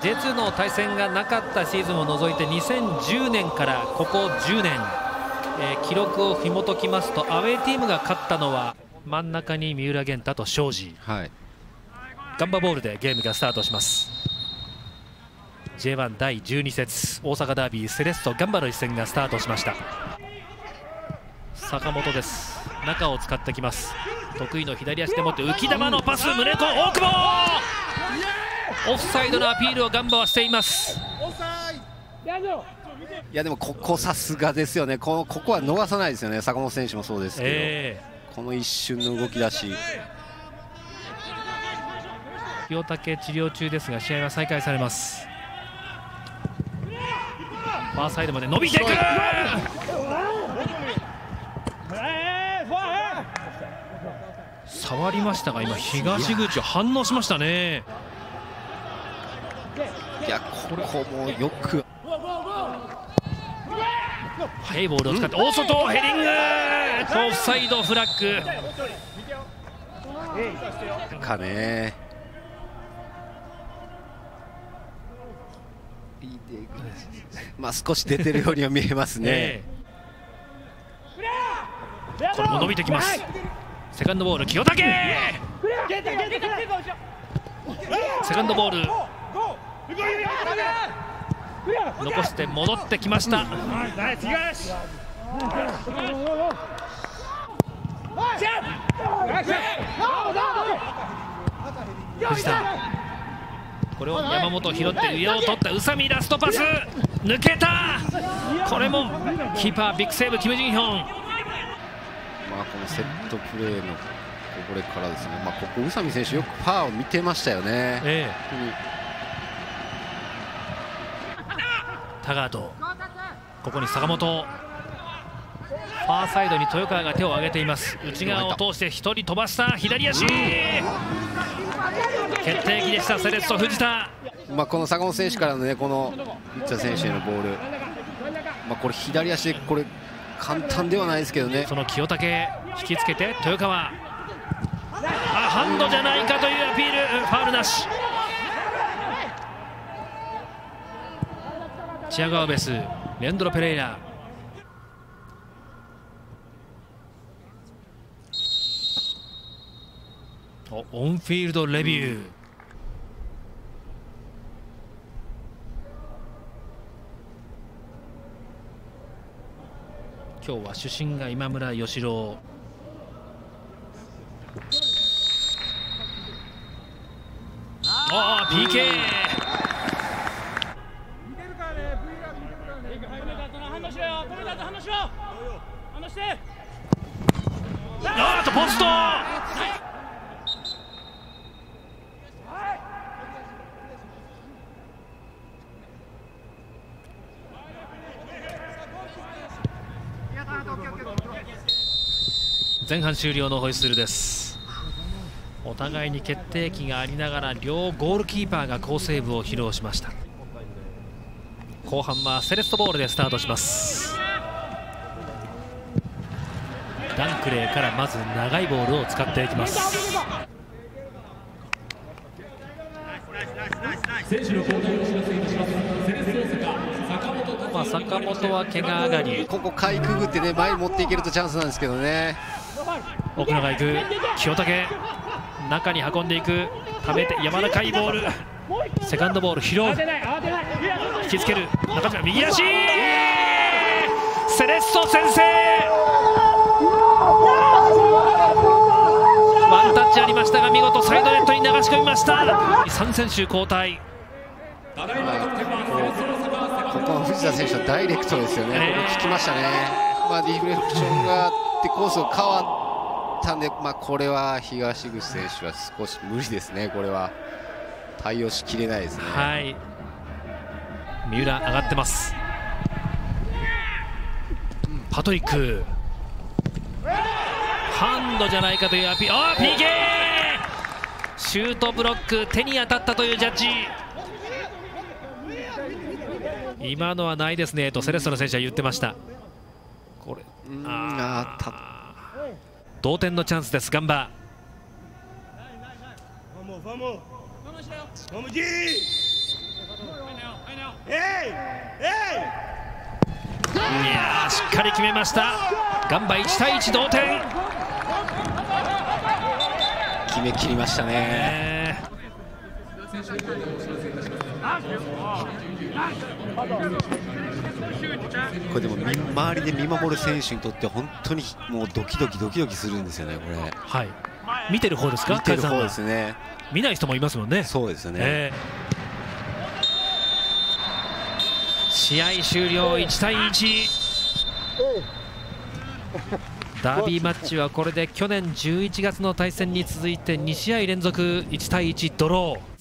J2 の対戦がなかったシーズンを除いて2010年からここ10年、記録を紐解きますとアウェーチームが勝ったのは真ん中に三浦玄太と庄司、はい、ガンバボールでゲームがスタートします。 J1 第12節大阪ダービーセレッソガンバの一戦がスタートしました。坂本です。中を使ってきます。得意の左足でもって浮き球のパス、宗子、大久保、オフサイドのアピールをガンバはしています。 いやでもここさすがですよね。ここは逃さないですよね。坂本選手もそうですけど、この一瞬の動き出し。 清武治療中ですが試合は再開されます。ファーサイドまで伸びてくる。触りましたが今東口反応しましたね。 いやここもよく速いボールを使って大外ヘディング、オフサイドフラッグかね。まあ少し出てるようには見えますね。 これも伸びてきます。セカンドボール清武、セカンドボール残して戻ってきました。藤田、これを山本拾って上を取った宇佐美、ラストパス抜けた。これもキーパービッグセーブキム・ジンヒョン。 このセットプレーのこぼれからですね。ここ宇佐美選手よくファーを見てましたよね。 タガート、ここに坂本、ファーサイドに豊川が手を挙げています。内側を通して1人飛ばした左足、決定機でした。セレッソ藤田。 この坂本選手からのね、この内田選手へのボール、これ左足でこれ簡単ではないですけどね。 その清武引きつけて豊川、ハンドじゃないかというアピール、ファウルなし。チアゴ・アウベス、レンドロ・ペレイラ、オンフィールドレビュー、今日は主審が今村義郎。PK。ポスト。前半終了のホイッスルです。お互いに決定機がありながら両ゴールキーパーが好セーブを披露しました。後半はセレッソボールでスタートします。ダンクレーからまず長いボールを使っていきます。坂本は怪我上がり、 ここかいくぐってね、前に持っていけるとチャンスなんですけどね。 奥永行く、清武中に運んでいく、ためて柔らかいボール、セカンドボール拾う、引きつける中島、右足、セレッソ先制。ワンタッチありましたが見事サイドネットに流し込みました。3選手交代。 ここは藤田選手のダイレクトですよね。これ効きましたね。ディフレクションがあってコースが変わったんで、これは東口選手は少し無理ですね。これは対応しきれないですね。 はい、三浦上がってます。パトリック、ハンドじゃないかというアピール。PK、 シュートブロック、手に当たったというジャッジ。今のはないですねとセレッソの選手は言ってました。これ同点のチャンスです。ガンバ。 いやー、しっかり決めました。ガンバ1対1同点。 決めきりましたね。これでも周りで見守る選手にとって本当にもうドキドキするんですよね、これ。 はい、見てる方ですか？ 見てる方ですね。 見ない人もいますもんね。 そうですね。 試合終了1対1。ダービーマッチはこれで去年11月の対戦に続いて2試合連続1対1ドロー。